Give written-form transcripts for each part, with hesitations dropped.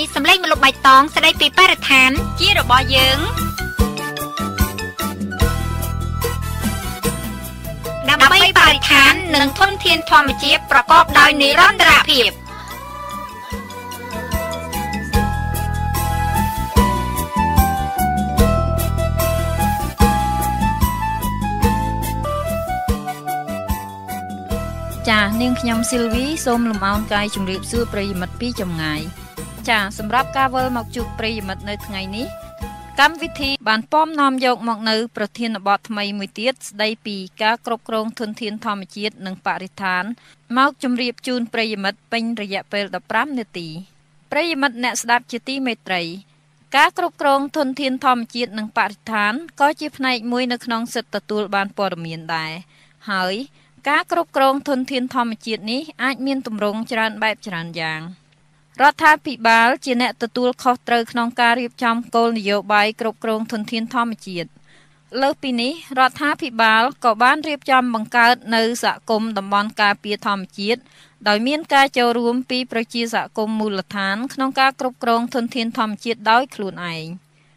សម្លេងមលុបបៃតងស្ដីពីបរិស្ថានជារបស់យើងដើម្បីបរិស្ថាននិងធនធានធម្មជាតិប្រកបដោយនិរន្តរភាពចានាងខ្ញុំស៊ីលវីសូមលំអោនកាយជំរាបសួរប្រិយមិត្តពីចម្ងាយចាសម្រាប់ការវិលមកជួបប្រិយមិត្តនៅថ្ងៃនេះកម្មវិធីបានពំនាំយកមកនៅប្រធានបទថ្មីមួយទៀតស្ដីពីការគ្រប់គ្រងធនធានធម្មជាតិនិងបរិស្ថានមកជម្រាបជូនប្រិយមិត្តពេញរយៈពេល15នាទីប្រិយមិត្តអ្នកស្ដាប់ជាទីមេត្រីការគ្រប់គ្រងធនធានធម្មជាតិនិងបរិស្ថានក៏ជាផ្នែកមួយនៅក្នុងសិទ្ធិទទួលបានព័ត៌មានដែរហើយការគ្រប់គ្រងធនធានធម្មជាតិនេះអាចមានទម្រង់ច្រើនបែបច្រើនយ៉ាងរដ្ឋាភិបាលជាអ្នកទទួលខុសត្រូវក្នុងការរៀបចំគោលនយោបាយគ្រប់គ្រងធនធានធម្មជាតិលើសពីនេះរដ្ឋាភិបាលក៏បានរៀបចំបង្កើតនៅសហគមន៍តំបន់ការពារធម្មជាតិដោយមានការចូលរួមពីប្រជាសហគមន៍មូលដ្ឋានក្នុងការគ្រប់គ្រងធនធានធម្មជាតិដោយខ្លួនឯង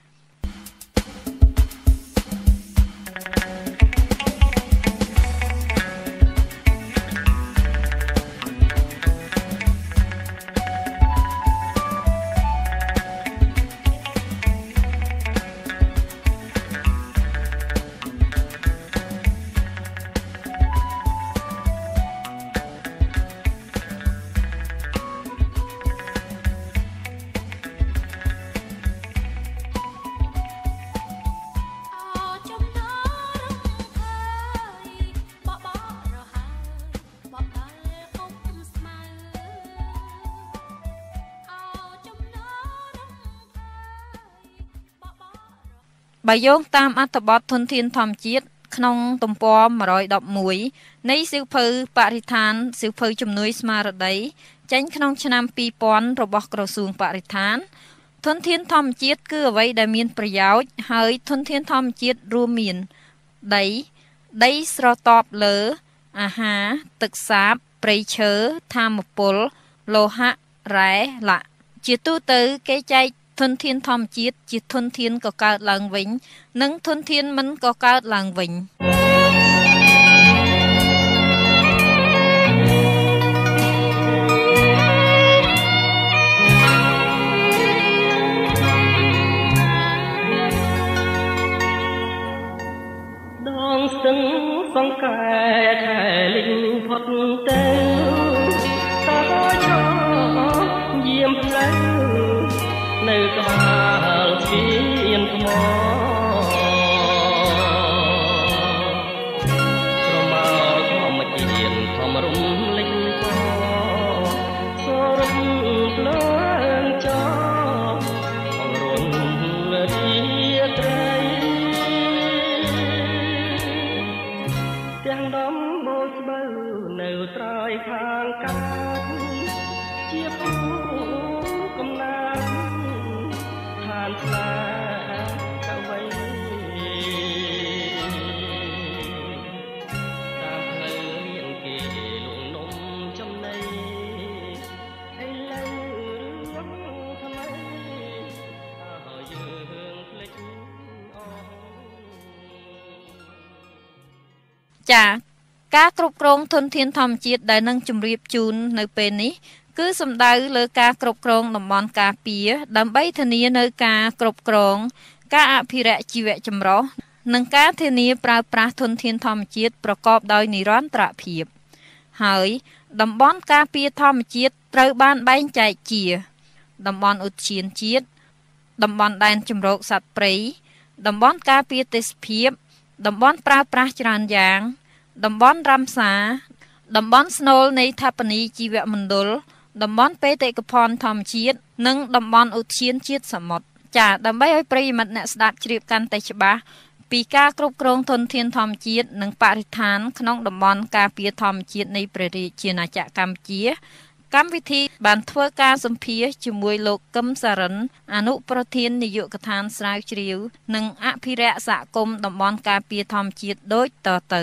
បើយោងតាមអត្ថបទធនធានធម្មជាតិក្នុងទំព័រ111នៃសៀវភៅបរិស្ថានសៀវភៅជំនួយស្មារតីចេញក្នុងឆ្នាំ2000របស់ក្រសួងបរិស្ថានធនធានធម្មជាតិគឺអ្វីដែលមានប្រយោជន៍ហើយធនធានធម្មជាតិរួមមានដីស្រទាប់លើអាហារទឹកសាបព្រៃឈើថាមពលលោហៈរ៉ែឡាក់ជាទូទៅគេចែកធនធានធម្មជាតិជាធនធានកកើតឡើងវិញនិងធនធានមិនកកើតឡើងវិញដងស្ទឹងសង្កែខែលិញផុតទៅតើចោយាមផ្លូវនៅក្បាលស្ពានថ្មស្រមោលធម្មជាតិធម្មរំលេចកសរំភ្លើងចោអងរុនរីត្រីទាំងដំបូលស្បូវនៅត្រើយខាងកាត់ជាពូកំណាត់ស្លាកវីតាមផ្លូវមានគេលងនំចំណៃឥឡូវរឿងថ្មីហើយយើងភ្លេចអស់ចាការគ្រប់គ្រងធនធានធម្មជាតិដែលនឹងជម្រាបជូននៅពេលនេះគឺសំដៅលើការគ្រប់គ្រងតំបន់ការពារដើម្បីធានានៅការគ្រប់គ្រងការអភិរក្សជីវៈចម្រុះនិងការធានាប្រើប្រាស់ធនធានធម្មជាតិប្រកបដោយនិរន្តរភាពហើយតំបន់ការពារធម្មជាតិត្រូវបានបែងចែកជាតំបន់ឧទ្យានជាតិតំបន់ដែនជម្រកសត្វព្រៃតំបន់ការពារទេសភាពតំបន់ប្រើប្រាស់ច្រើនយ៉ាងតំបន់រ៉ាមសារតំបន់ស្នូលនៃថាបនីជីវមណ្ឌលតំបន់បេតិកភណ្ឌធម្មជាតិនិងតំបន់ឧទ្យានជាតិសមុទ្រចាដើម្បីឲ្យប្រិយមិត្តអ្នកស្ដាប់ជ្រាបកាន់តែច្បាស់ពីការគ្រប់គ្រងធនធានធម្មជាតិនិងបរិស្ថានក្នុងតំបន់ការពារធម្មជាតិនៃព្រះរាជាណាចក្រកម្ពុជាកម្មវិធីបានធ្វើការសម្ភាសន៍ជាមួយលោកកឹមសារិនអនុប្រធាននាយកដ្ឋានស្រាវជ្រាវនិងអភិរក្សសហគមន៍តំបន់ការពារធម្មជាតិដូចតទៅ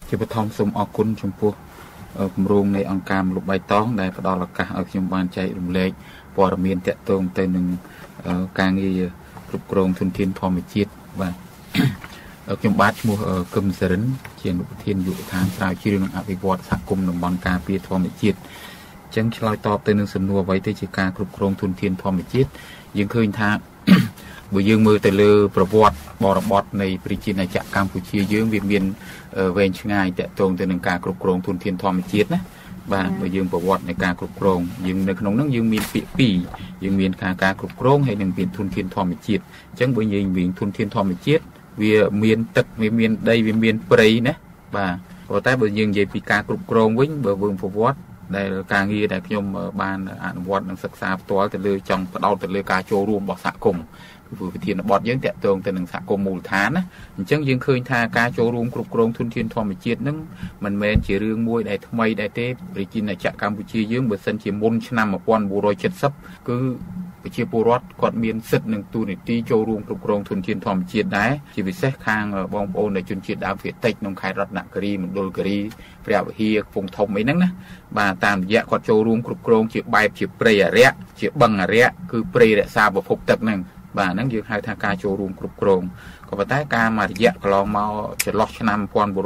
ជាបឋមសូមអរគុណចំពោះគម្រោងនៃអង្គការលោកបៃតងដែលផ្ដល់ឱកាសឲ្យខ្ញុំបានចែករំលែកព័ត៌មានទាក់ទងទៅនឹងការងារគ្រប់គ្រងធនធានធម្មជាតិបាទខ្ញុំបាទឈ្មោះកឹមសរិនជាអនុប្រធានយុវដ្ឋានស្រាវជ្រាវនិងអភិវឌ្ឍសហគមន៍តំបន់ការពារធម្មជាតិអញ្ចឹងឆ្លើយតបទៅនឹងសំណួរអ្វីទៅជាការគ្រប់គ្រងធនធានធម្មជាតិយើងឃើញថាបើយើងមើលទៅលើប្រវត្តិបរិបទនៃប្រជាណាចក្រកម្ពុជាយើងវាមានវែងឆ្ងាយតាក់ទងទៅនឹងការគ្រប់គ្រងធនធានធម្មជាតិណាបាទបើយើងប្រវត្តិនៃការគ្រប់គ្រងយើងនៅក្នុងហ្នឹងយើងមានពាក្យពីរយើងមានការគ្រប់គ្រងហើយនិងមានធនធានធម្មជាតិអញ្ចឹងបើយើងវិញធនធានធម្មជាតិវាមានទឹកវាមានដីវាមានព្រៃណាបាទប៉ុន្តែបើយើងនិយាយពីការគ្រប់គ្រងវិញបើយើងប្រវត្តិដែលការងារដែលខ្ញុំបានអនុវត្តនិងសិក្សាផ្ទាល់ទៅលើចង់ផ្ដោតទៅលើការចូលរួមរបស់សហគមន៍ពីវិធានបទយើងតាក់ទងទៅនឹងសហគមន៍មូលដ្ឋានណាអញ្ចឹងយើងឃើញថាការចូលរួមគ្រប់គ្រងធនធានធម្មជាតិនឹងមិនមែនជារឿងមួយដែលថ្មីដែរទេប្រជាណាចក្រកម្ពុជាយើងបើសិនជាមុនឆ្នាំ1970គឺប្រជាពលរដ្ឋគាត់មានសិទ្ធិនិងទូនាទីចូលរួមគ្រប់គ្រងធនធានធម្មជាតិដែរជាពិសេសខាងបងប្អូនជនជាតិដើមភាគតិចក្នុងខេត្តរតនគិរីមណ្ឌលគិរីព្រះវិហារកំពង់ធំអីហ្នឹងណាបាទតាមរយៈគាត់ចូលរួមគ្រប់គ្រងជាបែបជាព្រៃអរិយជាបឹងអរិយគឺព្រៃរក្សាប្រភពទឹកហ្នឹងបាទហ្នឹងយើងហៅថាការចូលរួមគ្រប់គ្រងក៏ប៉ុន្តែការមករយៈកន្លងមកចន្លោះឆ្នាំ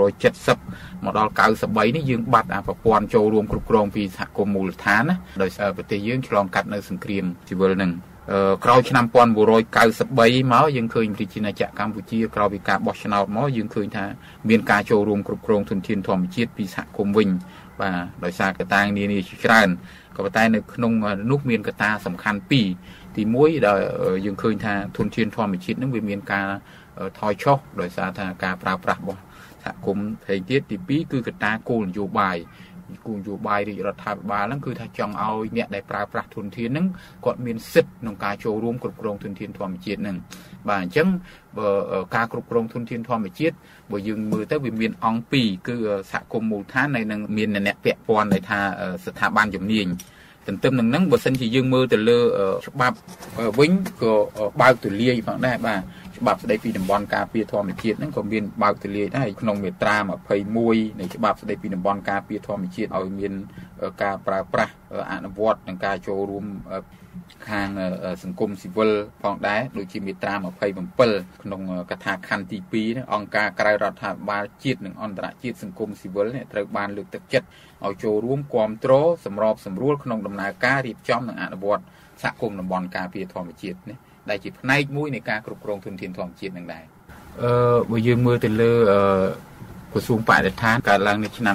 1970មកដល់93នេះយើងបាត់ប្រព័ន្ធចូលរួមគ្រប់គ្រងពីសហគមន៍មូលដ្ឋានណាដោយសារប្រទេសយើងឆ្លងកាត់នៅសង្គ្រាមស៊ីវិលហ្នឹងក្រោយឆ្នាំ1993មកយើងឃើញប្រជាណាចក្រកម្ពុជាក្រោយពីការបោះឆ្នោតមកយើងឃើញថាមានការចូលរួមគ្រប់គ្រងធនធានធម្មជាតិពីសហគមន៍វិញបាទដោយសារកត្តានានាជាច្រើនក៏ប៉ុន្តែនៅក្នុងនោះមានកត្តាសំខាន់ពីរទី1ដែលយើងឃើញថាធនធានធម្មជាតិនឹងវាមានការថយចុះដោយសារថាការប្រើប្រាស់របស់សហគមន៍ផ្សេងទៀតទី2គឺកត្តាគោលនយោបាយរាជរដ្ឋាភិបាលហ្នឹងគឺថាចង់ឲ្យអ្នកដែលប្រើប្រាស់ធនធានហ្នឹងគាត់មានសិទ្ធិក្នុងការចូលរួមគ្រប់គ្រងធនធានធម្មជាតិហ្នឹងបាទអញ្ចឹងបើការគ្រប់គ្រងធនធានធម្មជាតិបើយើងមើលទៅវាមានអង្គពីរគឺសហគមន៍មូលដ្ឋានហើយនឹងមានអ្នកពាក់ព័ន្ធដែលថាស្ថាប័នជំនាញទន្ទឹមនឹងហ្នឹងបើសិនជាយើងមើលទៅលើច្បាប់វិញក៏បើកទូលាយផងដែរបាទច្បាប់ស្តីពីតំបន់ការពារធម្មជាតិហ្នឹងក៏មានបើកទូលាយដែរក្នុងមាត្រា21នៃច្បាប់ស្តីពីតំបន់ការពារធម្មជាតិឲ្យមានការប្រើប្រាស់អនុវត្តនិងការចូលរួមខាងសង្គមស៊ីវិលផងដែរដូចជាមាត្រា27ក្នុងកថាខណ្ឌទី2អង្គការក្រៅរដ្ឋាភិបាលជាតិនិងអន្តរជាតិសង្គមស៊ីវិលត្រូវបានលើកទឹកចិត្តឲ្យចូលរួមគាំទ្រសម្របសម្រួលក្នុងដំណើរការរៀបចំនិងអនុវត្តសហគមន៍តំបន់ការពារធម្មជាតិនេះដែលជាផ្នែកមួយនៃការគ្រប់គ្រងធនធានធម្មជាតិនឹងដែរបើយើងមើលទៅលើក្រសួងបរិស្ថានកើតឡើងនៅឆ្នាំ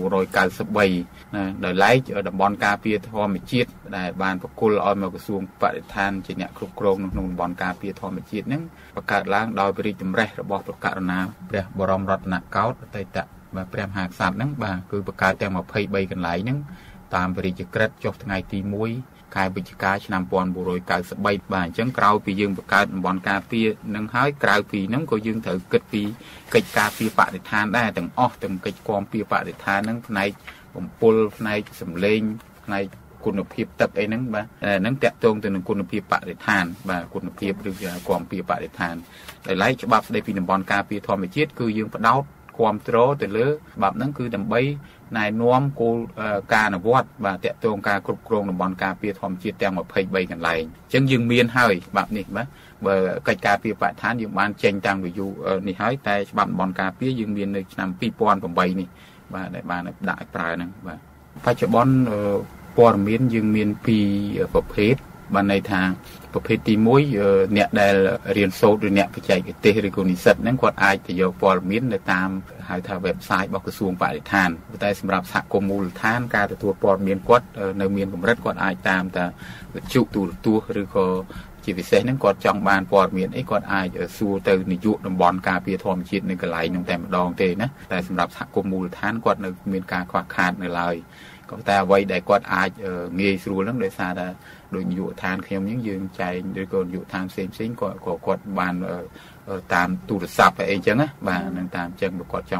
1993ណាដោយឡែកតំបន់ការពារធម្មជាតិដែលបានប្រគល់ឲ្យមកក្រសួងបរិស្ថានជាអ្នកគ្រប់គ្រងក្នុងតំបន់ការពារធម្មជាតិហ្នឹងបង្កើតឡើងដោយព្រះរាជតម្រិះរបស់ព្រះករុណាព្រះបរមរតនកោដ្ឋអតីតព្រះមហាក្សត្រហ្នឹងបាទគឺបង្កើតទាំង23កន្លែងហ្នឹងតាមព្រះរាជក្រឹត្យចុះថ្ងៃទី1ខែវិច្ឆិកាឆ្នាំ1993បាទអញ្ចឹងក្រោយពីយើងបង្កើតតំបន់ការពារនឹងហើយក្រៅពីហ្នឹងក៏យើងត្រូវគិតពីកិច្ចការពារបរិស្ថានដែរទាំងអស់ទាំងកិច្ចគាំពារបរិស្ថានហ្នឹងផ្នែកបំពុលផ្នែកសម្លេងផ្នែកគុណភាពទឹកអីហ្នឹងបាទហ្នឹងតាក់ទងទៅនឹងគុណភាពបរិស្ថានបាទគុណភាពឬគាំពារបរិស្ថានដោយឡែកច្បាប់ស្តីពីតំបន់ការពារធម្មជាតិគឺយើងផ្ដោតគាំទ្រទៅលើច្បាប់ហ្នឹងគឺដើម្បីណែនាំគោលការអនុវត្តបាទតាក់ទងការគ្រប់គ្រងតំបន់ការពារធម្មជាតិទាំង23កន្លែងអញ្ចឹងយើងមានហើយច្បាប់នេះបាទបើកិច្ចការពារបរិស្ថានយើងបានចេញតាំងពីយូរនេះហើយតែច្បាប់តំបន់ការពារយើងមាននៅឆ្នាំ2008នេះបាទដែលបានដាក់ឲ្យប្រើហ្នឹងបាទបច្ចុប្បន្នព័ត៌មានយើងមានពីរប្រភេទបានន័យថាប្រភេទទី1អ្នកដែលរៀនសូត្រឬអ្នកបច្ចេកទេសឬក៏និស្សិតហ្នឹងគាត់អាចទៅយកព័ត៌មាននៅតាមហៅថា website របស់ក្រសួងបរិស្ថានតែសម្រាប់សហគមន៍មូលដ្ឋានការទទួលព័ត៌មានគាត់នៅមានកម្រិតគាត់អាចតាមតាវិទ្យុទូរទស្សន៍ឬក៏ជាពិសេសហ្នឹងគាត់ចង់បានព័ត៌មានអីគាត់អាចសួរទៅនាយកតំបន់ការពារធម្មជាតិនៅកន្លែងហ្នឹងតែម្ដងទេណាតែសម្រាប់សហគមន៍មូលដ្ឋានគាត់នៅមានការខ្វះខាតនៅឡើយក៏តែអ្វីដែលគាត់អាចងាយស្រួលហ្នឹងដោយសារតែដោយនាយកដ្ឋានខ្ញុំយើងចែងឬក៏នាយកដ្ឋានផ្សេងក៏គាត់បានតាមទូរស័ព្ទអីចឹងណាបាទនឹងតាមចឹងបើគាត់ចង់ព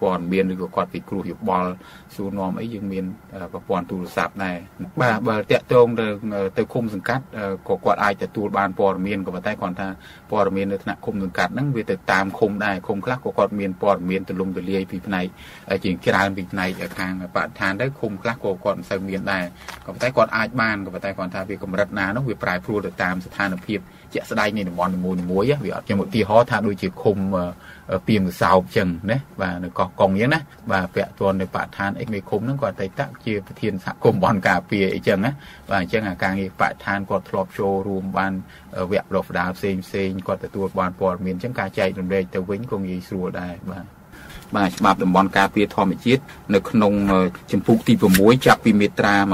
ព័ត៌មានឬក៏គាត់ពិគ្រោះយោបល់សួរនាំអីយើងមានប្រព័ន្ធទូរស័ព្ទដែរបាទបើតាក់ទងទៅឃុំសង្កាត់ក៏គាត់អាចទទួលបានព័ត៌មានក៏ប៉ុន្តែគាត់ថាព័ត៌មាននៅថ្នាក់ឃុំសង្កាត់ហ្នឹងវាទៅតាមឃុំដែរឃុំខ្លះក៏គាត់មានព័ត៌មានទូលំទូលាយពីផ្នែកជាច្រើនពីផ្នែកខាងបរិស្ថានទៅឃុំខ្លះក៏គាត់មិនសូវមានដែរក៏ប៉ុន្តែគាត់អាចបានក៏ប៉ុន្តែគាត់ថាវាកម្រិតណានោះវាប្រែប្រួលទៅតាមស្ថានភាពជាក់ស្ដែងនៃតំបន់នីមួយៗវាអត់ជាឧទាហរណ៍ថាដូចជាឃុំពីមសោបអញ្ចឹងណាបាទនៅកោះកុងអញ្ចឹងណាបាទពាក់ព័ន្ធនៅបរិស្ថានអេមេឃុំហ្នឹងគាត់អតីតជាប្រធានសហគមន៍តំបន់ការពារអីចឹងណាបាទអញ្ចឹងអាការងារបរិស្ថានគាត់ធ្លាប់ចូលរួមបានវគ្គប្រដៅផ្សេងគាត់ទទួលបានព័ត៌មានអញ្ចឹងការចែករំលែកទៅវិញក៏ងាយស្រួលដែរបាទច្បាប់តំបន់ការពារធម្មជាតិនៅក្នុងចម្ពោះទី6ចាប់ពីមាត្រា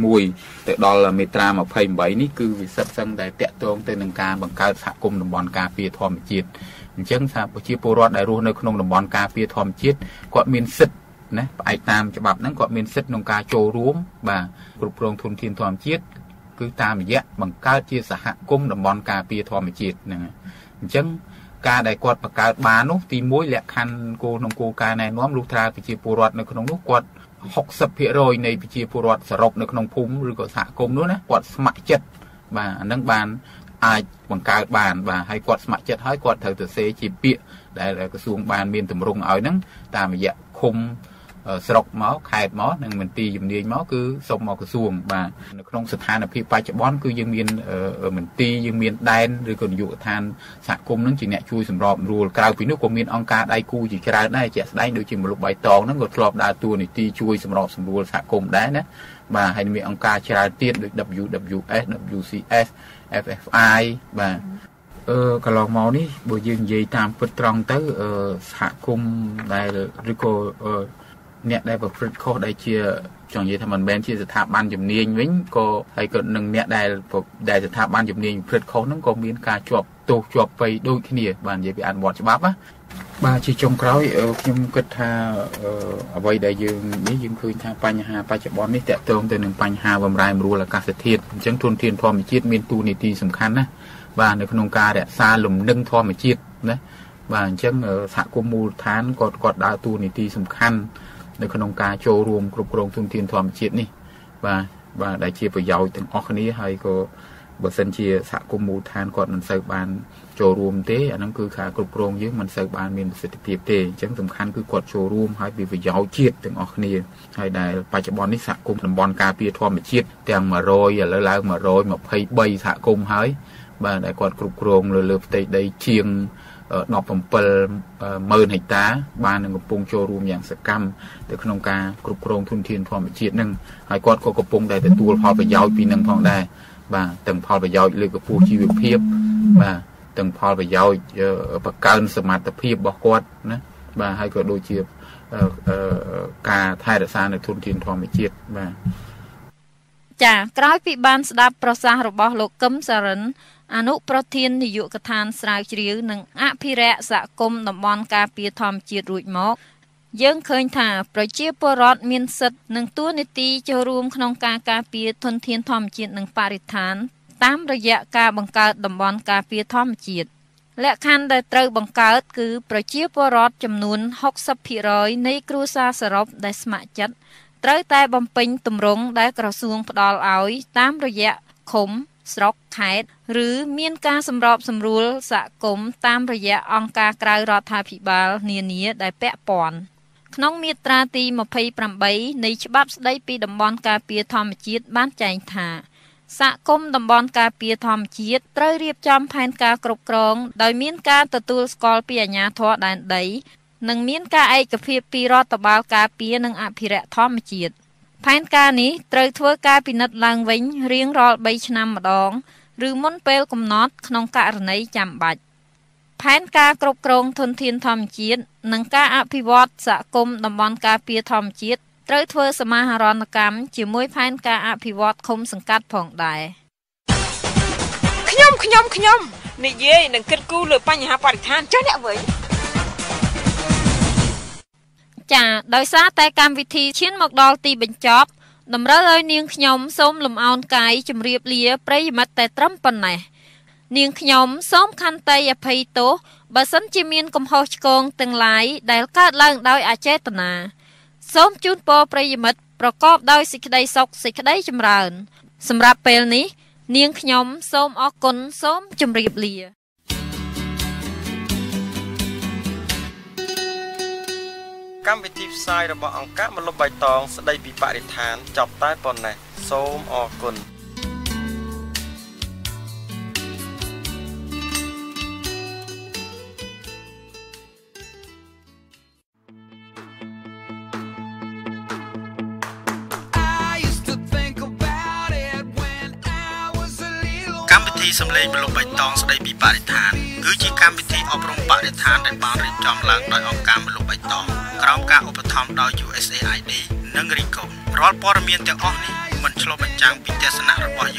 21ទៅដល់មាត្រា28នេះគឺវាសិទ្ធិសឹងតែតាក់ទងទៅនឹងការបង្កើតសហគមន៍តំបន់ការពារធម្មជាតិអញ្ចឹងថាប្រជាពលរដ្ឋដែលរស់នៅក្នុងតំបន់ការពារធម្មជាតិគាត់មានសិទ្ធិណាផ្អែកតាមច្បាប់ហ្នឹងគាត់មានសិទ្ធិក្នុងការចូលរួមបាទគ្រប់គ្រងធនធានធម្មជាតិគឺតាមរយៈបង្កើតជាសហគមន៍តំបន់ការពារធម្មជាតិហ្នឹងអញ្ចឹងការដែលគាត់បង្កើតបាននោះទី1លក្ខខណ្ឌគោលក្នុងគោលការណ៍ណែនាំលុះត្រាប្រជាពលរដ្ឋនៅក្នុងនោះគាត់60% នៃប្រជាពលរដ្ឋសរុបនៅក្នុងភូមិឬក៏សហគមន៍នោះណាគាត់ស្ម័គ្រចិត្តបាទអានឹងបានអាចបង្កើតបានបាទហើយគាត់ស្ម័គ្រចិត្តហើយគាត់ត្រូវទៅសេជាពាក្យដែលក្រសួងបានមានទម្រង់ឲ្យហ្នឹងតាមរយៈឃុំស្រុកមកខេត្តមកនិងមន្ទីរជំនាញមកគឺសុំមកក្រសួងបាទនៅក្នុងស្ថានភាពបច្ចុប្បន្នគឺយើងមានមន្ទីរយើងមានដែនឬក៏នាយកដ្ឋានសហគមន៍នឹងជាអ្នកជួយសម្របសម្រួលក្រៅពីនោះក៏មានអង្គការដៃគូជាច្រើនដែរជាក់ស្ដែងដូចជាមលុបបៃតងហ្នឹងក៏ធ្លាប់ដើរតួនាទីជួយសម្របសម្រួលសហគមន៍ដែរណាបាទហើយមានអង្គការច្រើនទៀតដូច WWS WCS FFI បាទកន្លងមកនេះបើយើងនិយាយតាមពិតត្រង់ទៅសហគមន៍ដែលឬក៏អ្នកដែលប្រព្រឹត្តខុសដែលជាចង់និយាយថាមិនមែនជាស្ថាប័នជំនាញវិញក៏ហើយក៏នឹងអ្នកដែលស្ថាប័នជំនាញប្រព្រឹត្តខុសហ្នឹងក៏មានការជាប់ទោសជាប់ពៃដូចគ្នាបាទនិយាយពីអនុវត្តច្បាប់ណាបាទជាចុងក្រោយខ្ញុំគិតថាអ្វីដែលយើងឃើញថាបញ្ហាបច្ចុប្បន្ននេះតកតងទៅនឹងបញ្ហាបំរែបំរួលអាកាសធាតុអញ្ចឹងធនធានធម្មជាតិមានតួនាទីសំខាន់ណាបាទនៅក្នុងការរក្សាលំនឹងធម្មជាតិណាបាទអញ្ចឹងសហគមន៍មូលដ្ឋានគាត់ដើរតួនាទីសំខាន់នៅក្នុងការចូលរួមគ្រប់គ្រងធនធានធម្មជាតិនេះបាទដែលជាប្រយោជន៍ទាំងអស់គ្នាហើយក៏បើសិនជាសហគមន៍មូលដ្ឋានគាត់មិនសូវបានចូលរួមទេអាហ្នឹងគឺការគ្រប់គ្រងយើងមិនសូវបានមានប្រសិទ្ធភាពទេអញ្ចឹងសំខាន់គឺគាត់ចូលរួមហើយវាប្រយោជន៍ជាតិទាំងអស់គ្នាហើយដែលបច្ចុប្បន្ននេះសហគមន៍តំបន់ការពារធម្មជាតិទាំង100ឥឡូវឡើង123សហគមន៍ហើយបាទដែលគាត់គ្រប់គ្រងលើផ្ទៃដីជាង17,000 ហិកតាបាននឹងកំពុងចូលរួមយ៉ាងសកម្មទៅក្នុងការគ្រប់គ្រងធនធានធម្មជាតិនឹងហើយគាត់ក៏កំពុងតែទទួលផលប្រយោជន៍ពីនឹងផងដែរបាទទាំងផលប្រយោជន៍លើកកម្ពស់ជីវភាពបាទទាំងផលប្រយោជន៍បង្កើនសមត្ថភាពរបស់គាត់ណាបាទហើយក៏ដូចជាការថែរក្សានៅធនធានធម្មជាតិបាទចាក្រោយពីបានស្ដាប់ប្រសាសន៍របស់លោកកឹមសារិនអនុប្រធាននាយកដ្ឋានស្រាវជ្រាវនិងអភិរក្សសហគមន៍តំបន់ការពារធម្មជាតិរួចមកយើងឃើញថាប្រជាពលរដ្ឋមានសិទ្ធិនិងតួនាទីចូលរួមក្នុងការការពារធនធានធម្មជាតិនិងបរិស្ថានតាមរយៈការបង្កើតតំបន់ការពារធម្មជាតិលក្ខខណ្ឌដែលត្រូវបង្កើតគឺប្រជាពលរដ្ឋចំនួន 60% នៃគ្រួសារសរុបដែលស្ម័គ្រចិត្តត្រូវតែបំពេញទម្រង់ដែលក្រសួងផ្ដល់ឲ្យតាមរយៈឃុំស្រុកខេត្តឬមានការសម្របសម្រួលសហគមន៍តាមរយៈអង្គការក្រៅរដ្ឋាភិបាលនានាដែលពាក់ព័ន្ធក្នុងមាត្រាទី28នៃច្បាប់ស្តីពីតំបន់ការពារធម្មជាតិបានចែងថាសហគមន៍តំបន់ការពារធម្មជាតិត្រូវរៀបចំផែនការគ្រប់គ្រងដោយមានការទទួលស្គាល់ពីអាជ្ញាធរដែនដីនិងមានការឯកភាពពីរដ្ឋបាលការពារនិងអភិរក្សធម្មជាតិផែនការនេះត្រូវធ្វើការពិនិត្យឡើងវិញរៀងរាល់3ឆ្នាំម្ដងឬមុនពេលកំណត់ក្នុងករណីចាំបាច់ផែនការគ្រប់គ្រងធនធានធម្មជាតិនិងការអភិវឌ្ឍសហគមន៍តំបន់ការពារធម្មជាតិត្រូវធ្វើសមាហរណកម្មជាមួយផែនការអភិវឌ្ឍឃុំសង្កាត់ផងដែរខ្ញុំនិយាយនឹងគិតគូរលើបញ្ហាបរិស្ថានចុះអ្នកវិញចាដោយសារតែកម្មវិធីឈានមកដល់ទីបញ្ចប់តម្រូវឲ្យនាងខ្ញុំសូមលំអោនកាយជម្រាបលាប្រិយមិត្តតែត្រឹមប៉ុណ្ណេះនាងខ្ញុំសូមខន្តីអភ័យទោសបើសិនជាមានកំហុសឆ្គងទាំងឡាយដែលកើតឡើងដោយអចេតនាសូមជូនពរប្រិយមិត្តប្រកបដោយសេចក្តីសុខសេចក្តីចម្រើនសម្រាប់ពេលនេះនាងខ្ញុំសូមអរគុណសូមជម្រាបលាកម្មវិធីផ្សាយរបស់អង្គការម្លប់បៃតងស្ដីពីបរិស្ថានចប់តែប៉ុណ្ណេះសូមអរគុណកម្មវិធីសម្លេងម្លប់បៃតងស្ដីពីបរិស្ថានគឺជាកម្មវិធីអប់រំបរិស្ថានដែលបានរៀបចំឡើងដោយអង្គការម្លប់បៃតងក្រោមការឧបត្ថម្ភដោយ USAID និង RICO រាល់ព័ត៌មានទាំងអស់នេះមិនឆ្លុះបញ្ចាំងពីទស្សនៈរបស់